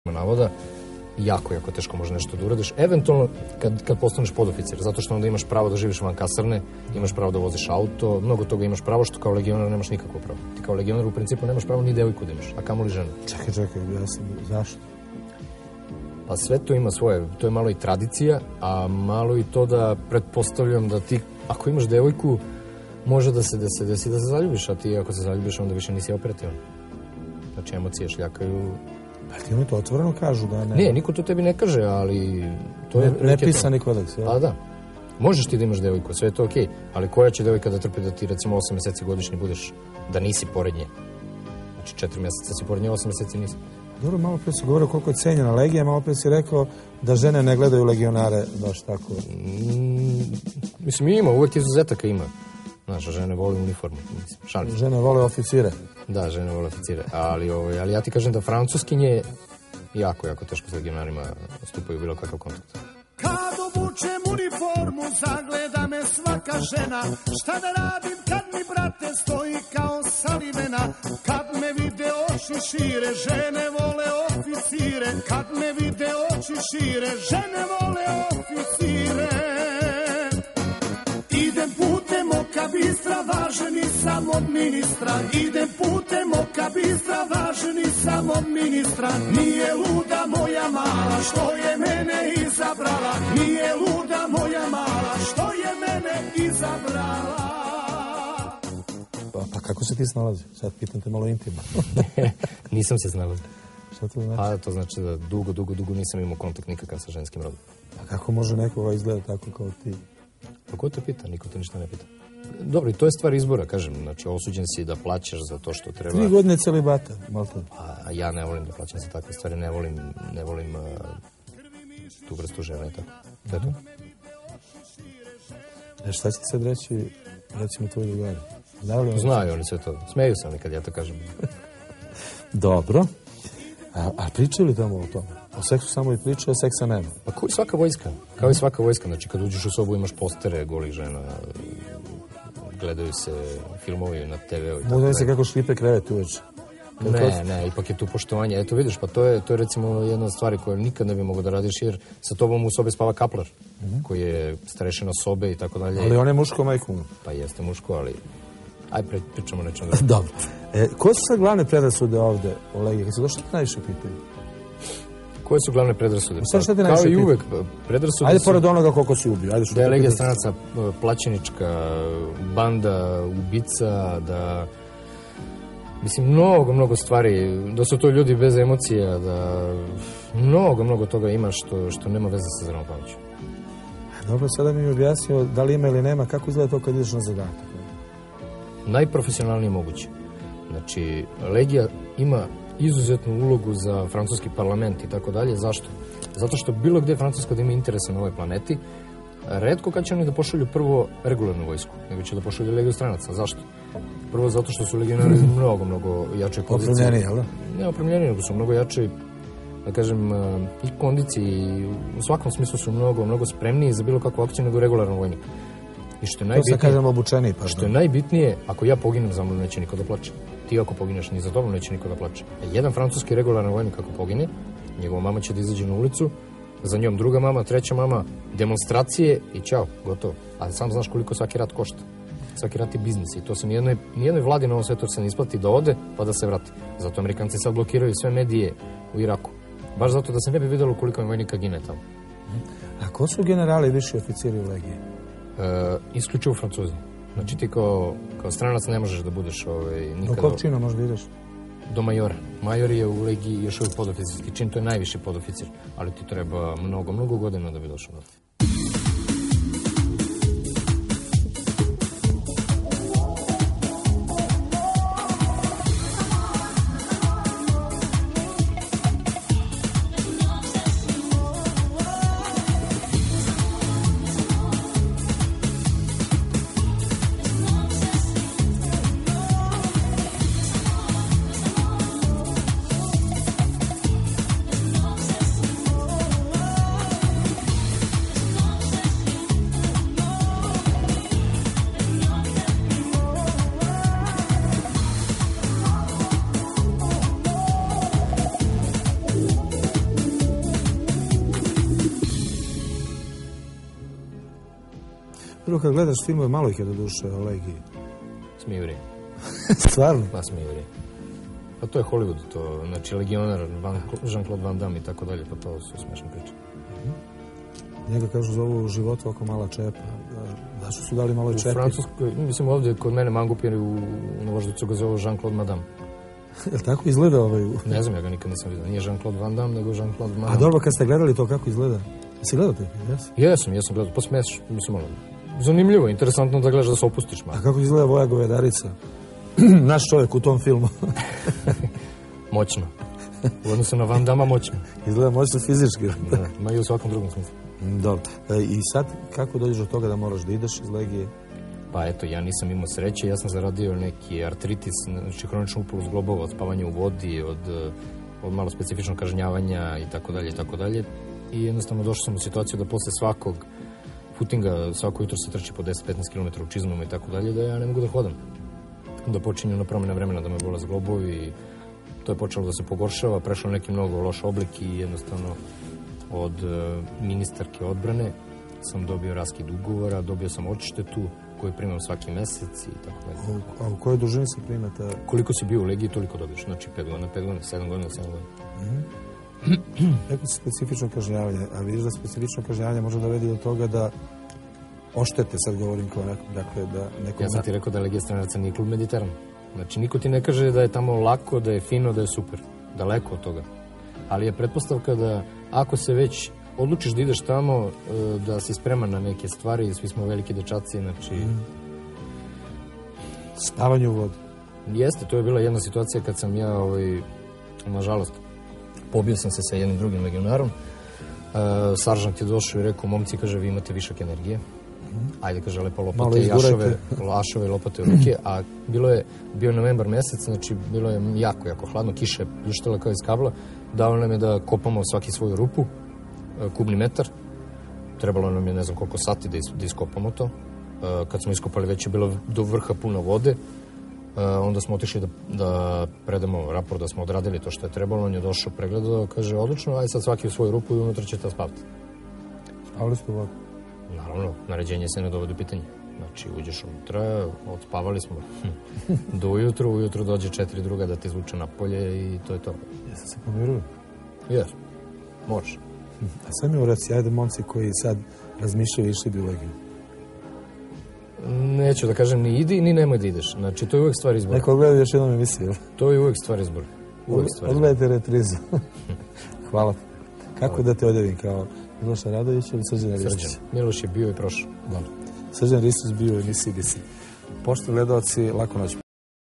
navoda, jako teško može nešto da uradiš. Eventualno kad postaneš podoficir, zato što onda imaš pravo da živiš van kasarne, imaš pravo da voziš auto, mnogo toga imaš pravo što kao legionar nemaš nikakvo pravo. Ti kao legionar u principu nemaš pravo ni devojku da imaš, a kamoli ženu. Čekaj, zašto? Pa sve to ima svoje, to je malo i tradicija, a malo i to da pretpostavljam da ti, ako imaš devojku, može da se desi da se zaljubiš, a ti ako se zaljubiš onda više nisi operativan. Znači emocije šljakaju. Pa ti oni to otvoreno kažu da ne... Ne, niko to tebi ne kaže, ali... To je nepisani kodeks, ja? Pa da. Možeš ti da imaš devojku, sve je to okej, ali koja će devojka da trpi da ti recimo 8 meseci godišnje budeš, da nisi pored nje? Znači 4 meseca si pored nje, 8 meseci nisi. Dobro, malo pre si govorio koliko je cenjena legija, malo pre si rekao da žene ne gledaju legionare baš tako. Mislim, ima, uvek izuzetaka ima. Znaš, žene vole uniformu. Šalim. Žene vole oficire. Da, žene vole oficire. Ali ja ti kažem da francuskinje jako teško s legionarima stupaju bilo kakav kontakt. Kad obučem uniformu, zagleda me svaka žena. Šta da radim kad mi brate stoji kao salivena? Kad me vide oči šire, žene vole oficire. Kad me vide oči šire, žene vole oficire. Idem putem oka bistra, važeni sam od ministra. Idem putem oka bistra, važeni sam od ministra. Nije luda moja mala što je mene izabrala. Nije luda moja mala što je mene izabrala. Pa kako se ti snalazi? Sad pitam te malo intimno. Nisam se snalazio. Šta to znači? Pa to znači da dugo nisam imao kontakt nikakav sa ženskim rodom. A kako može nekoga izgleda tako kao ti? Pa ko te pita? Niko te ništa ne pita. Dobro, i to je stvar izbora, kažem. Znači, osuđen si da plaćaš za to što treba. 3 godine celibata, maltene. A ja ne volim da plaćam za takve stvari, ne volim tu vrstu žena i tako. To je to. Šta će ti sad reći, recimo, tvoji drugari? Znaju oni sve to. Smeju se oni kad ja to kažem. Dobro. A pričaju li tamo o tome? O seksu samo i pričaju, a seksa nema? Pa kao i svaka vojska. Kao i svaka vojska. Znači, kad uđeš u sobu imaš postere golih žena, gledaju se filmovi na TV-u. Možda se kako šlipe krevet uveče. Ne, ipak je tu poštovanje. Eto vidiš, pa to je recimo jedna od stvari koju nikad ne bi mogao da radiš, jer sa tobom u sobi spava kaplar, koji je starešina sobe i tako dalje. Ali on je muško, majku. Pa jeste muško, ali... Aj, pričamo nečem da... Dobro. Koje su sad glavne predrasude ovde o legiji? Kad se došli ti najviše pitaju? Koje su glavne predrasude? Kao i uvek, predrasude ajde pored onoga koliko si ubio. Da je legija stranaca plaćenička, banda, ubica, da... Mislim, mnogo stvari, da su to ljudi bez emocija, da mnogo toga ima što nema veze sa zdravom pameću. Dobro, sada mi objasnio da li ima ili nema, kako izgleda to kad ideš na zadatak? Najprofesionalnije moguće. Znači, legija ima izuzetnu ulogu za francuski parlament i tako dalje. Zašto? Zato što bilo gde Francuska da ima interesa na ovoj planeti, retko kad će oni da pošalju prvo regularnu vojsku, nego će da pošalju legiju stranaca. Zašto? Prvo zato što su legionari mnogo jače kondicije. Opremljeni, jel da? Ne opremljeni, nego su mnogo jače, da kažem, i kondiciji, u svakom smislu su mnogo spremniji za bilo kakvu akciju nego regularan vojnik. I što je najbitnije, to se kažem obučeniji, pa što je najbitnije, ako ja poginem, za mnom neće niko da plače. Ti ako pogineš, ni za tobom neće niko da plače. Jedan francuski regularan vojnik ako pogine, njegova mama će da izađe na ulicu, za njom druga mama, treća mama, demonstracije i ćao, gotovo. A sam znaš koliko svaki rat košta. Svaki rat je biznis i to se nijednoj vladi na ovom svetu se ne isplati da ode pa da se vrati. Zato Amerikanci sad blokiraju sve medije u Iraku. Baš zato da se ne bi videlo koliko vojnika gine tamo. A ko su generali i viši oficiri u legiji? Isključivo Francuzi. Znači ti kao stranac ne možeš da budeš nikada... Do kog čina možeš da ideš? Do majora. Major je u legiji još uvijek podoficirski čin, to je najviši podoficir. Ali ti treba mnogo godina da bi došao do te. Prvo kad gledaš filmove, malo ih je do duše o Legiji. Smijuri. Stvarno? Ma smijuri. Pa to je Hollywood, to, znači Legionar, Jean-Claude Van Damme i tako dalje, pa to su smešne priče. Njega kažu zovu život oko mala čepa. Zašto su dali malo čepi? U Francuskoj, mislim ovdje kod mene mangupir u Novoždicu ga zovu Jean-Claude Madame. Je li tako izgleda ovaj? Ne znam, ja ga nikad nisam vidio. Nije Jean-Claude Van Damme, nego Jean-Claude Madame. A dobro, kad ste gledali to kako izgleda? Jesi gledao te? Jesam gledao. Pa smeš, mislim, ono, zanimljivo, interesantno da gledaš da se opustiš malo. A kako izgleda Voja Govedarica? Naš čovjek u tom filmu. Moćno. U odnosu na Van Damme moćno. Izgleda moćno fizički. Da, ma i u svakom drugom smislu. Dobro. I sad, kako dođeš do toga da moraš da ideš iz Legije? Pa eto, ja nisam imao sreće, ja sam zaradio neki artritis, znači hroničnu upalu zglobova, od spavanja u vodi, od malo specifičnog kažnjavanja i tako dalje. I jednostavno došao sam u situaciju da posle svakog footinga, svako jutro se trči po 10-15 km u čizmama i tako dalje, da ja ne mogu da hodam. Da počinju na promjena vremena da me bole zglobovi. To je počelo da se pogoršava, prešlo neki mnogo loš oblik i jednostavno od ministarke odbrane sam dobio raskid ugovora, dobio sam odštetu koju primam svaki mesec i tako dalje. A u kojoj dužini se primate? Koliko si bio u Legiji, toliko dobiješ. Znači 5 godina, 7 godina. Neko se specifično kažnjavanje, a vidiš da specifično kažnjavanje može dovedi do toga da oštete, sad govorim kao nekom, dakle da nekom... Ja sam ti rekao da Legija Stranaca nije klub Mediteran. Znači niko ti ne kaže da je tamo lako, da je fino, da je super. Daleko od toga. Ali je pretpostavka da ako se već odlučiš da ideš tamo, da si spreman na neke stvari, svi smo veliki dečaci, znači... Spavanje u vodu. Jeste, to je bila jedna situacija kad sam ja, nažalost, pobio sam se sa jednim drugim legionarom. Saržant je došao i rekao, momci, kaže, vi imate višak energije. Ajde, kaže, lepo lopate i ašove i lopate u ruke. A bio je novembar mesec, znači bilo je jako hladno, kiša je pljuštala kao iz kabla. Dao nam je da kopamo svaki svoju rupu, kubni metar. Trebalo nam je ne znam koliko sati da iskopamo to. Kad smo iskopali, već je bilo do vrha puno vode. Onda smo otišli da predamo raport da smo odradili to što je trebalo. On je došao, pregledao, kaže, odlično, aj sad svaki u svoju rupu i unutra ćete spavati. Spavali ste u vodu? Naravno, naređenje se ne dovodi u pitanje. Znači, uđeš unutra, odspavali smo do ujutru dođe 4 druga da te izvuče napolje i to je to. Jeste se pomiruju? Jes, moraš. A sad mi ureci, ajde momci koji sad razmišljaju išli bi u Legiju. Neću da kažem ni idi, ni nemoj da ideš. Znači, to je uvijek stvar izbora. Neko gleda još jednom emisiju. To je uvijek stvar izbora. Odgledajte reprizu. Hvala. Kako da te odjavim, kao Miloša Radović ili Srđan Ristić? Miloš je bio i prošao. Dobro. Srđan Ristić bio u emisiji BC. Pošto gledalci, laku noć.